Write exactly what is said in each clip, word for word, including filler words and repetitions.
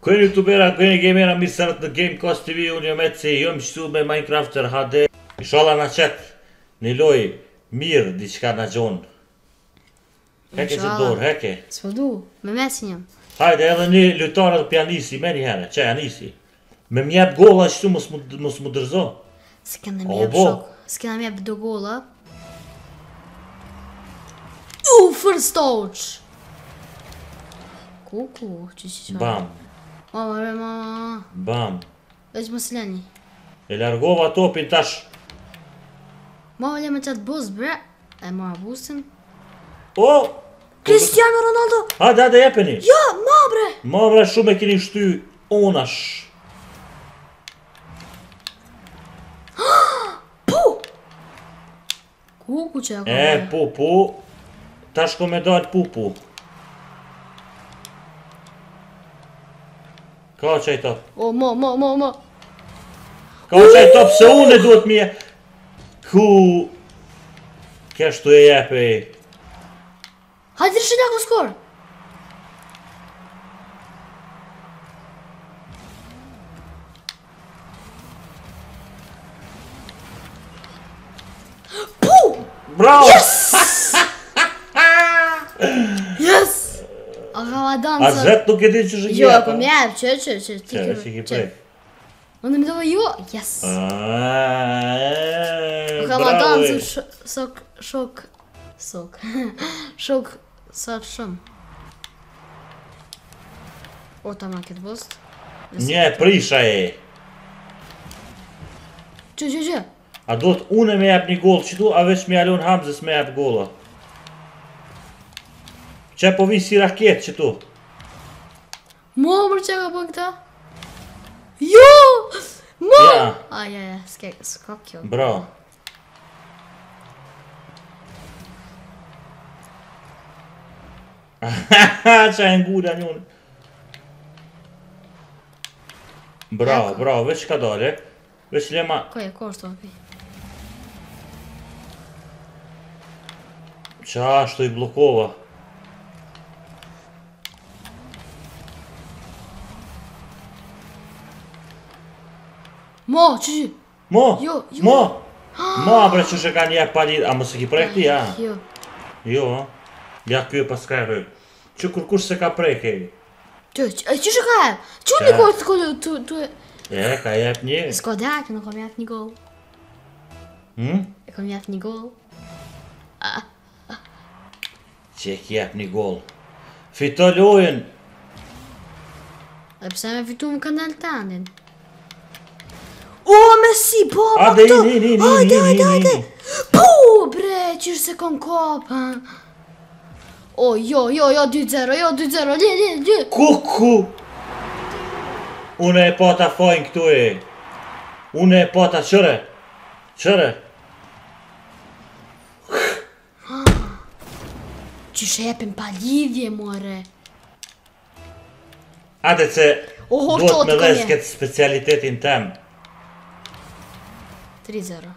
Kujnë youtubera, kujnë gamera, mirë sërët në Gamecast T V, unë jam Eci, jom qëtu me Minecrafter H D. Inshallah na qet një loj mirë, diçka na gjonë. Heke që dorë, heke. S'po du, me mesin jam. Hajde edhe një lojtar edhe pjanisi, me një herë, që janisi. Me mjep golla qëtu mos mu dërzo. S'kena mjep shok, s'kena mjep do golla. U, first touch! Kuku, që që që... Bam. Mama, re, mama... Bam. Veç mos leni. E largova topin tash. Mama, le me qatë bus, bre. E mora busin. O! Cristiano Ronaldo! Hajde, hajde, jepeni. Ja, ma, bre! Ma bre, shumë e kini shty onash. Pu! Kuku që e ka E, pu, pu. Tash ko me dojnë pu, pu. Ka qaj top. O, mo, mo, mo, mo. Ka qaj top se unë e duhet mje. Ku... Keshtu e jepe. Hajde rishë njako skor. Pu! Bravo! Yes! Yes! A ka ma dansë. A zet nuk e di që shë Jo, e kom jep, që, që, që, që, Që, që ki prej. Unë më dove jo, yes. Aaaaaa, A ka ma dansë shok, shok, shok, shok, sa shumë. O, ta ma këtë bost. Nje, prisha e. Që, që, që? A do të une me jep një gol qëtu, a veç me jalon Hamzës me jep gola. Që po vi si raket qëtu. Mo, mërë që ka po këta? Jo! Mo! Ja. A, ja, ja, s'ke, s'ka kjo. Bra. Qa e ngura njën. Bravo, bravo, veç ka dole. Veç lema. Ko e, ko është topi? Qa ashtu i blokova. Mo, që që? Mo, Jo, jo. mo. Mo, bre që shë ka një palit, a mësë ki prekti, ja? Jo. Jo, ja kjo pas ka e rëjë. Që kur kush se ka preke? Që, që, që shë ka e? Që një kohë të kohë të të... E, ka jep një. S'ko dhek, në kom jep një gol. Hm? E kom jep një gol. Që e ki jep një gol. Fito lojën. Dhe pse me fitu më kanë dalë tandin. O, Messi, po, po, Ade, këto. ini, ini, ini, Hajde, ini, hajde, ini, hajde. ini. Pu, bre, qërë se kon kop, ha. O, jo, jo, jo, dy zero, jo, dy zero, li, li, li. Kuku! Une e pata fajnë këtu e. Une e pata qëre. Qëre. Që shepim pa lidhje, more. Ate që Oho, duhet qotë me kom dhes je. këtë specialitetin tem. tri zero.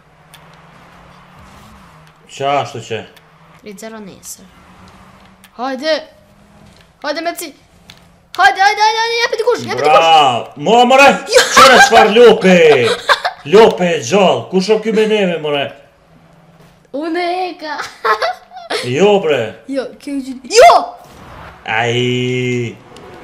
Qa ashtu që? tri zero nesër. Hajde. Hajde, Messi. Hajde, hajde, hajde, hajde, jepi dikush, jepi dikush. Bravo! Mo, more! Qëre qfar lope! Lope e gjallë, kush o kjo me neve, more? Une e ka. Jo, bre! Jo, kjo u gjithë. Jo! Ai.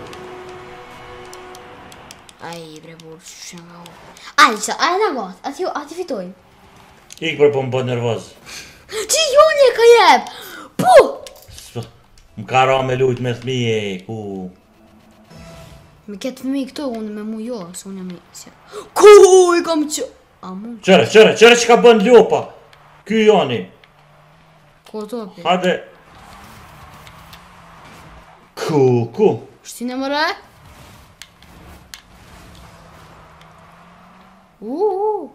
Aj, bre, burë, që shë nga u. Aj, që, aj në gotë, ati, ati fitojnë. Ik bre po më bë nervoz. Që jo një ka jep! Pu! Më ka ra me lujt me thmije, ku... Me ketë fëmi këto, unë me mu jo, se unë jam i... si- Ku i kam që... A mu? Qëre, qëre, qëre që ka bën lopa. Ky joni. Ko topi? Hajde. Ku, ku. Shtine më re? Uuu.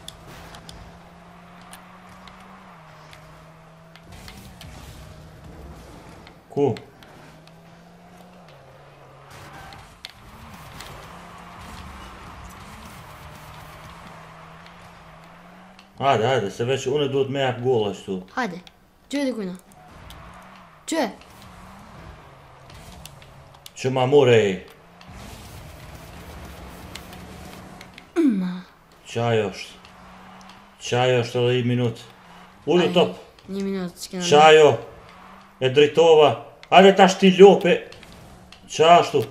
Ku. Hajde, hajde, se veç unë duhet me jap golla ashtu. Hajde, gjë di kujna. Gjë. Që ma more. Qa ajo është? Qa ajo është edhe i minut? Ullu top. Një minutë, s'kena Qa ajo? E drejtova. Hajde ta shti lope. Qa ashtu?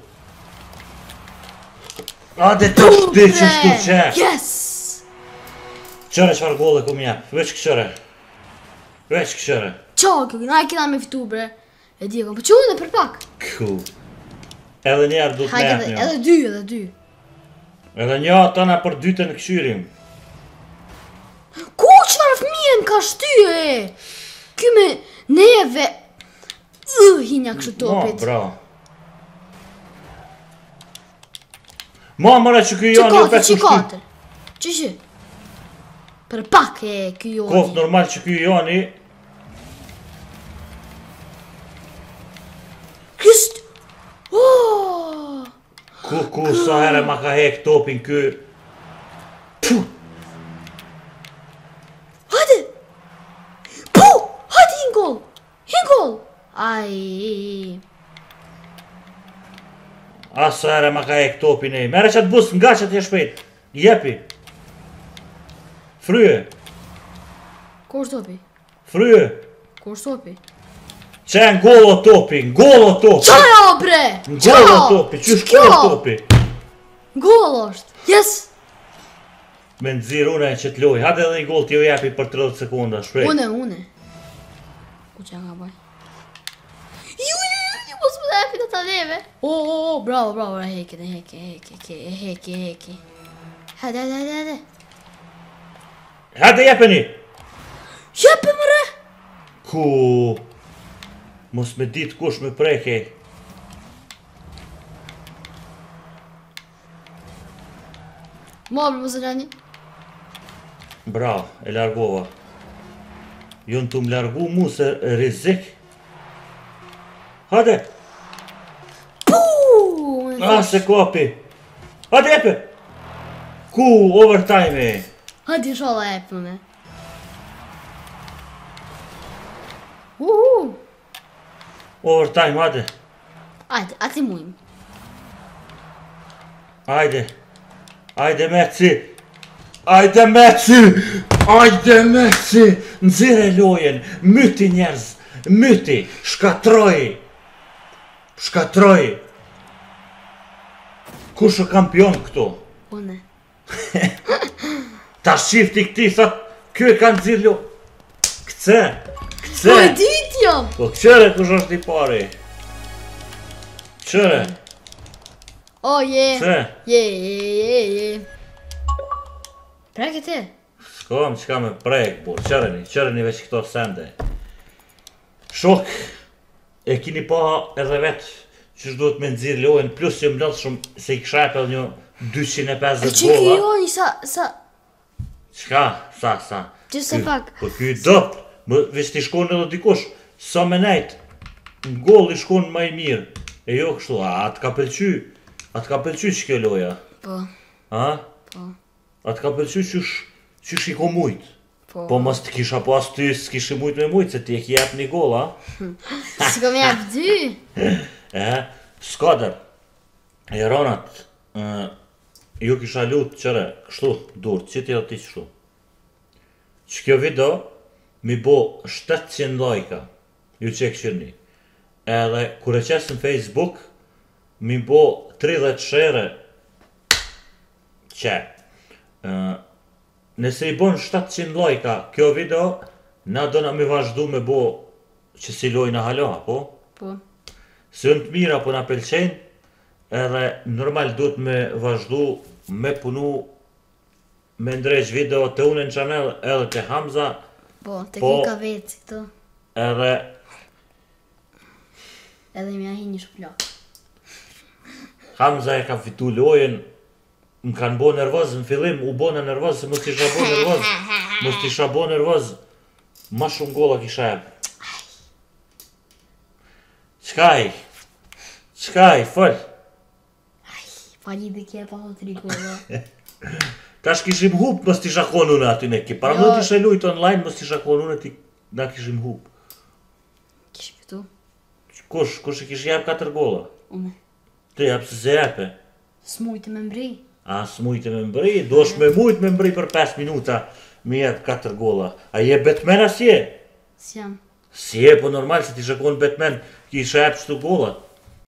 Hajde ta shti që shtu që. Yes! Qëre qëfar gole ku mjep. Veç këqëre. Veç këqëre. Qa, kjo, na e kina me fitu, bre. E di, kom përqu në për pak. Ku. Edhe njerë du të me Hajde, jep një. edhe dy, edhe dy. Edhe një tëna për dytën këqyrim. Ku qëfar fëmijën ka shty, e? Ky me neve. Uh, hinja kështu Ma, topit. bravo. Ma, mëra që kjo Që janë jo katër, petë që shty. katër. Që që? Për pak e kjo joni. Kof normal që kjo janë i. Kështë. Oh! Ku, ku, sa herë ma ka hek topin kë. Puh! Hajde! Pu! Hajde, hin gol! Hin gol! Ai. Asa herë ma ka hek topin e. Mere qatë bus, nga qatë je shpejt. Jepi. Fryje. Ku është topi? Fryje. Ku është topi? Qenë golo topi, golo topi. Qajo, bre! Golo topi, qysh Kjo? golo topi. Gol është. Yes! Me nëzirë une që t'loj. Hade edhe i gol t'jo jepi për tridhjetë sekonda, shpejt. Une, une. Ku që nga baj? Ju, ju, ju, ju, mos më dhe epi të ta neve. O, o, o, bravo, bravo, e heke, e heke, e heke, e heke, e heke. Hajde, hajde, hajde, hajde. Hade jepeni. Jepe më re! Ku... Mos me dit kush me preke. Mobë, mos e lani. Bravo, e largova. Jonë të më largu mu se rizik. Hade. Puuu! A, se kopi. Hade jepe. Ku, overtime e. Hajde, shola epi më ne. Uhu! Overtime, hade. Ajde, ati mujmë. Ajde. Ajde Meci. Ajde Meci. Ajde Meci. Nëzire lojen. Myti njerëz. Myti. Shkatroj. Shkatroj. Kush o kampion këtu? Une. Ta shifti këti, thot, kjo e kanë nëzirë lo. Këce. Këce. Po e dit jam! Po këqëre kush është i pari. Qëre. O, je! Këce. Je, je, je, je. Prek e te? S'kam që ka me prejk, bur, qëreni, qëreni veç këto sende. Shok, e kini pa edhe vetë që shduhet me nëzirë lojën, plus që mblodh shumë se i kësha e për një dyqind e E pesëdhjetë që golla. kjo një sa, sa, Qka? Sa, sa? që se Ky- pak. Po ky dop, më veç t'i shkon edhe dikush, sa me nejt, në gol i shkon ma i mirë. E jo kështu, a, a t'ka pëlqy, a t'ka pëlqy që kjo loja? Po, A? po, A t'ka pëlqy qysh, qysh i ko mujt? po. Po mos t'kisha pas ty, s'kish i mujt me mujt, se ti e ki jep një gol, a? Si kom jep dy? E, skader, e ronat, e, ju kisha lut qëre, kështu, dur, që ti o ti qështu. Që kjo video, mi bo shtetëqind lajka, ju që e këshirni. Edhe, kur e qesë në Facebook, mi bo tridhjetë shere, që, e, nëse i bon shtetëqind lajka kjo video, na do na mi vazhdu me bo që si lojna haloha, po? Po. Se jënë të mira po na pëlqejnë, edhe normal duhet me vazhdu me punu me ndreq video të unë në channel edhe të Hamza, Po, teknika vetë këto. edhe Edhe mja hi një shplak. Hamza e ka fitu lojen, më kanë bo nervoz në fillim, u bo në nervoz se mos t'isha bo nervoz, mos t'isha bo nervoz, ma shumë golla kisha jep. Qkaj? Qkaj, fol? Fali dhe kje pa ho tri golla. Tash kishim hup, mos t'isha kon unë aty në ekip. Para Jo. më t'isha lujt online, mos t'isha kon unë ti na kishim hup. Kish fitu? Kush, kush i kish jep katër golla? Une. Ti jep se se jepe. S'mujtë me mbri. A s'mujtë me mbëri, do sh me mujtë me mbëri për pesë minuta, me jetë katër golla. A je Batman as je? S'jam. Si je, po normal, se ti shakon Batman, ki isha e pështu golla.